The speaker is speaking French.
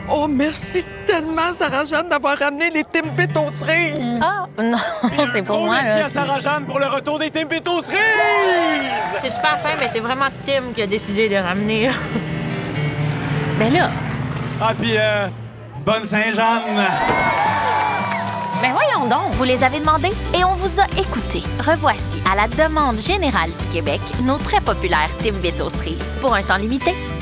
Oh, merci tellement, Sarah-Jeanne, d'avoir ramené les Timbits aux cerises. Ah, non, c'est pour moi, Merci là. à Sarah-Jeanne pour le retour des Timbits aux cerises! C'est super fin, mais c'est vraiment Tim qui a décidé de ramener. Ben là, Ah, puis bonne Saint-Jeanne! ben voyons donc. Vous les avez demandés et on vous a écoutés. Revoici, à la demande générale du Québec, nos très populaires Timbits aux cerises. Pour un temps limité,